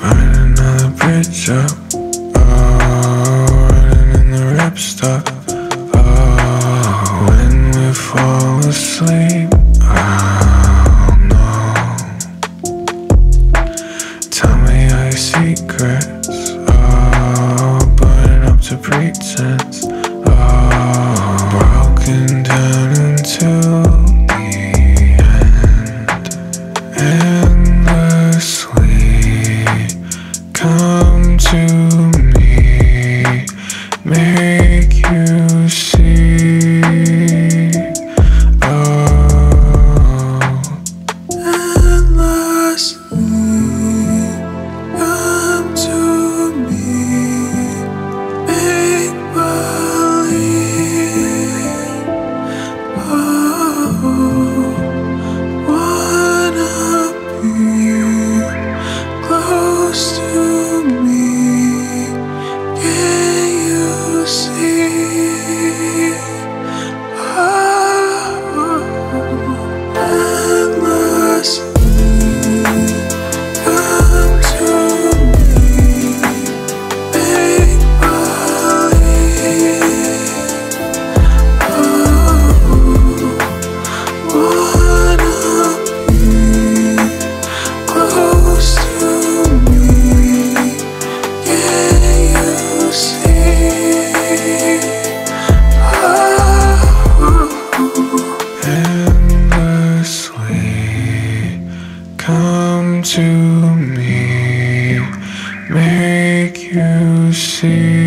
Lighting another bridge up. Oh, running in the rip stop. Oh, when we fall asleep, I'll know. Tell me all your secrets. Oh, burning up to pretence. Oh, broken down into the end. Endlessly come to me, make you see. Oh, endlessly come to me, make believe. Oh, wanna be close to me, can you see? Oh, endlessly come to me, make believe. Oh, wanna be close to me, can you see? Oh, endlessly come to me, make you see.